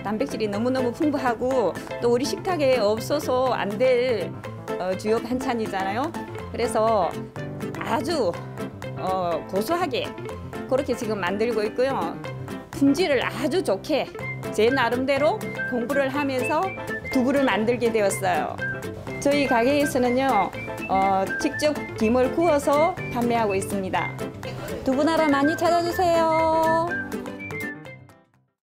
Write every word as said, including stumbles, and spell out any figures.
단백질이 너무너무 풍부하고 또 우리 식탁에 없어서 안 될 어, 주요 반찬이잖아요. 그래서 아주 어, 고소하게 그렇게 지금 만들고 있고요. 품질을 아주 좋게 제 나름대로 공부를 하면서 두부를 만들게 되었어요. 저희 가게에서는요, 어, 직접 김을 구워서 판매하고 있습니다. 두부 나라 많이 찾아주세요.